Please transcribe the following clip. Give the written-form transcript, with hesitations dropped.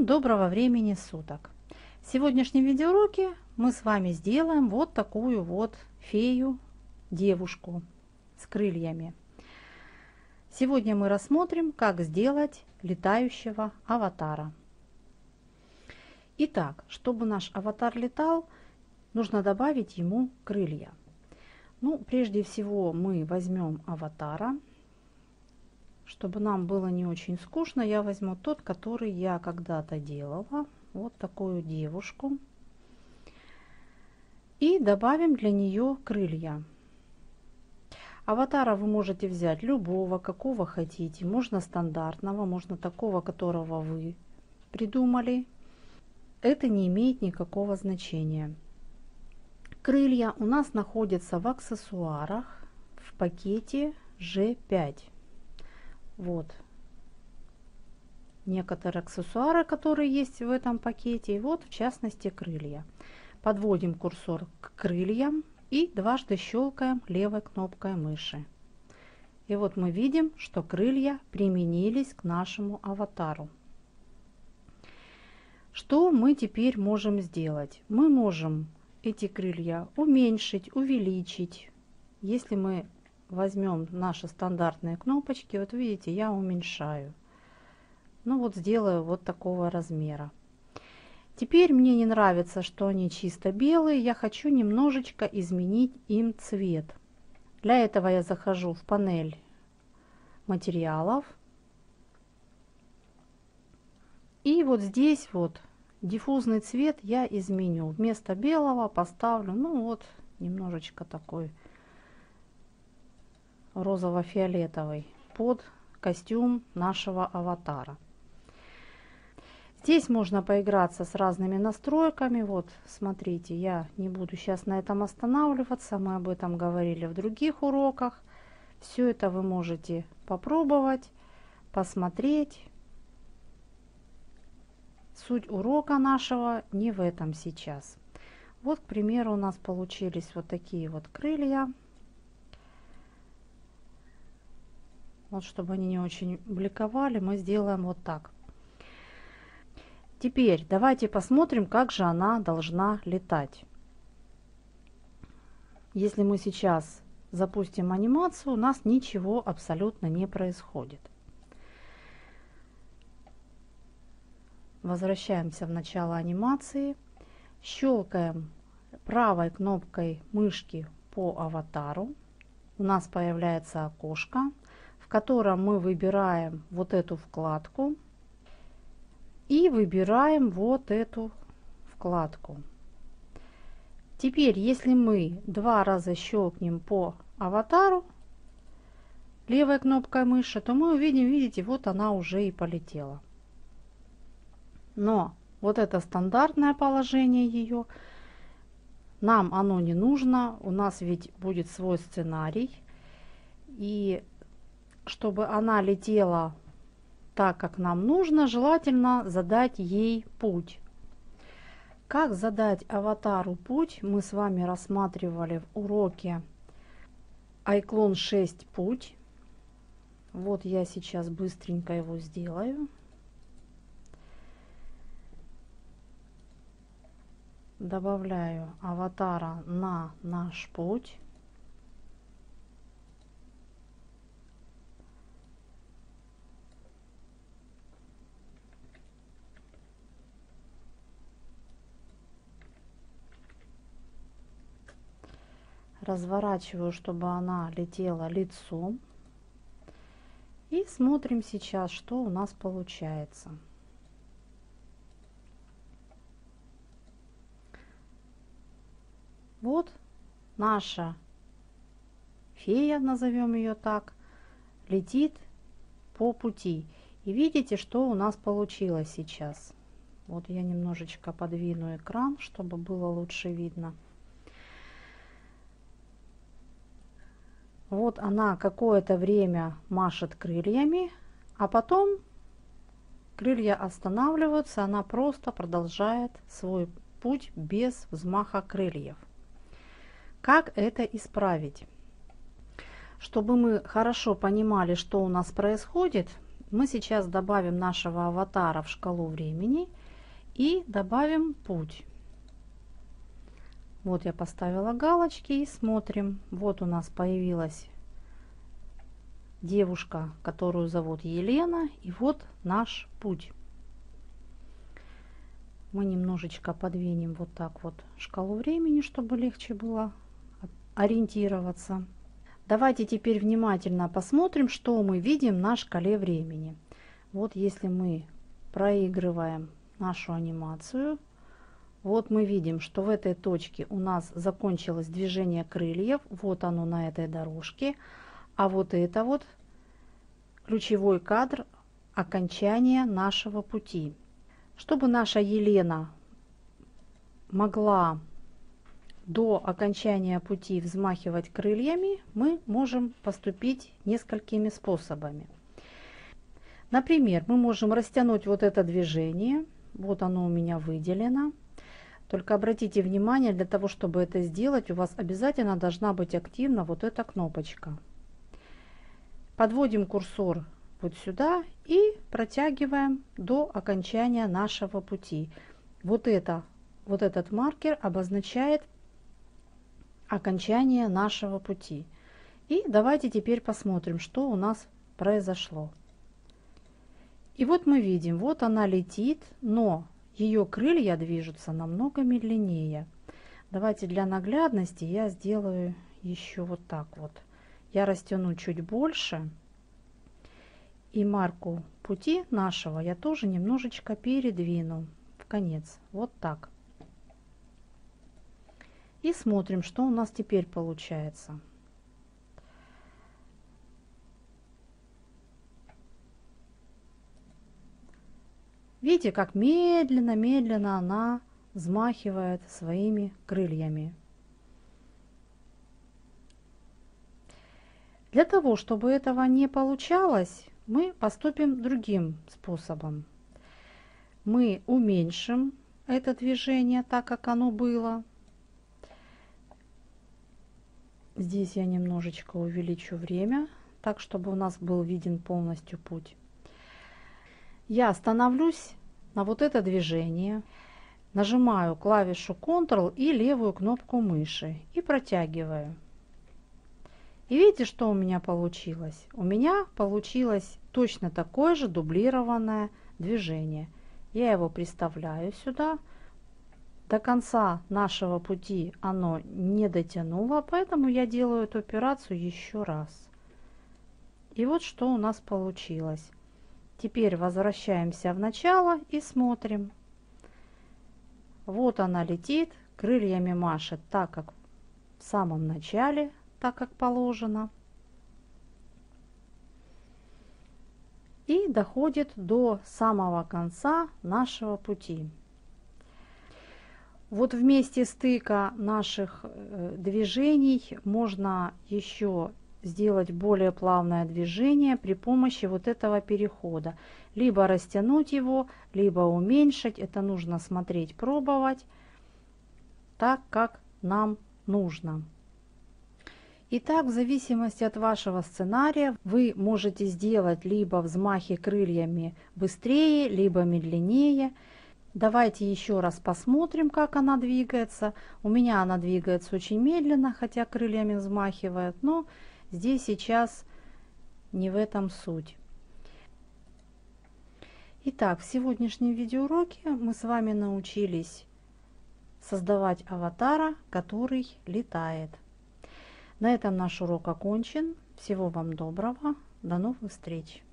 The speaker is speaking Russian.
Всем доброго времени суток! В сегодняшнем видеоуроке мы с вами сделаем вот такую вот фею, девушку с крыльями. Сегодня мы рассмотрим, как сделать летающего аватара. Итак, чтобы наш аватар летал, нужно добавить ему крылья. Прежде всего мы возьмем аватара. Чтобы нам было не очень скучно, я возьму тот, который я когда-то делала. Вот такую девушку. И добавим для нее крылья. Аватара вы можете взять любого, какого хотите. Можно стандартного, можно такого, которого вы придумали. Это не имеет никакого значения. Крылья у нас находятся в аксессуарах в пакете G5. Вот некоторые аксессуары, которые есть в этом пакете. И вот в частности крылья. Подводим курсор к крыльям и дважды щелкаем левой кнопкой мыши. И вот мы видим, что крылья применились к нашему аватару. Что мы теперь можем сделать? Мы можем эти крылья уменьшить, увеличить. Если мы возьмем наши стандартные кнопочки, вот видите, я уменьшаю. Сделаю вот такого размера. Теперь мне не нравится, что они чисто белые. Я хочу немножечко изменить им цвет. Для этого я захожу в панель материалов. И вот здесь вот диффузный цвет я изменю. Вместо белого поставлю, немножечко такой розово-фиолетовый под костюм нашего аватара. Здесь можно поиграться с разными настройками. Вот смотрите, я не буду сейчас на этом останавливаться, мы об этом говорили в других уроках. Все это вы можете попробовать, посмотреть. Суть урока нашего не в этом сейчас. Вот, к примеру, у нас получились вот такие вот крылья. Вот, чтобы они не очень бликовали, мы сделаем вот так. Теперь давайте посмотрим, как же она должна летать. Если мы сейчас запустим анимацию, у нас ничего абсолютно не происходит. Возвращаемся в начало анимации. Щелкаем правой кнопкой мышки по аватару. У нас появляется окошко, в котором мы выбираем вот эту вкладку и выбираем вот эту вкладку. Теперь, если мы два раза щелкнем по аватару левой кнопкой мыши, то мы увидим, видите, вот она уже и полетела. Но вот это стандартное положение ее, нам оно не нужно, у нас ведь будет свой сценарий. И чтобы она летела так, как нам нужно, желательно задать ей путь. Как задать аватару путь, мы с вами рассматривали в уроке iClone 6 путь. Вот я сейчас быстренько его сделаю. Добавляю аватара на наш путь. Разворачиваю, чтобы она летела лицом. И смотрим сейчас, что у нас получается. Вот наша фея, назовем ее так, летит по пути. И видите, что у нас получилось сейчас. Вот я немножечко подвину экран, чтобы было лучше видно. Вот она какое-то время машет крыльями, а потом крылья останавливаются, она просто продолжает свой путь без взмаха крыльев. Как это исправить? Чтобы мы хорошо понимали, что у нас происходит, Мы сейчас добавим нашего аватара в шкалу времени и добавим путь. Вот я поставила галочки и смотрим. Вот у нас появилась девушка, которую зовут Елена, и вот наш путь. Мы немножечко подвинем вот так вот шкалу времени, чтобы легче было ориентироваться. Давайте теперь внимательно посмотрим, что мы видим на шкале времени. Вот если мы проигрываем нашу анимацию, вот мы видим, что в этой точке у нас закончилось движение крыльев. Вот оно на этой дорожке. А вот это вот ключевой кадр окончания нашего пути. Чтобы наша Елена могла до окончания пути взмахивать крыльями, мы можем поступить несколькими способами. Например, мы можем растянуть вот это движение. Вот оно у меня выделено. Только обратите внимание, для того, чтобы это сделать, у вас обязательно должна быть активна вот эта кнопочка. Подводим курсор вот сюда и протягиваем до окончания нашего пути. Вот этот маркер обозначает окончание нашего пути. И давайте теперь посмотрим, что у нас произошло. И вот мы видим, вот она летит, но ее крылья движутся намного медленнее. Давайте для наглядности я сделаю еще вот так вот. Я растяну чуть больше. И марку пути нашего я тоже немножечко передвину в конец. Вот так. И смотрим, что у нас теперь получается. Видите, как медленно она взмахивает своими крыльями. Для того, чтобы этого не получалось, мы поступим другим способом. Мы уменьшим это движение так, как оно было. Здесь я немножечко увеличу время, так, чтобы у нас был виден полностью путь. Я остановлюсь на вот это движение, нажимаю клавишу Ctrl и левую кнопку мыши и протягиваю. И видите, что у меня получилось? У меня получилось точно такое же дублированное движение. Я его приставляю сюда. До конца нашего пути оно не дотянуло, поэтому я делаю эту операцию еще раз. И вот что у нас получилось. Теперь возвращаемся в начало и смотрим. Вот она летит, крыльями машет так, как в самом начале, так как положено. И доходит до самого конца нашего пути. Вот в месте стыка наших движений можно еще сделать более плавное движение при помощи вот этого перехода. Либо растянуть его, либо уменьшить. Это нужно смотреть, пробовать так, как нам нужно. Итак, в зависимости от вашего сценария вы можете сделать либо взмахи крыльями быстрее, либо медленнее. Давайте еще раз посмотрим, как она двигается. У меня она двигается очень медленно, хотя крыльями взмахивает, но здесь сейчас не в этом суть. Итак, в сегодняшнем видеоуроке мы с вами научились создавать аватара, который летает. На этом наш урок окончен. Всего вам доброго. До новых встреч!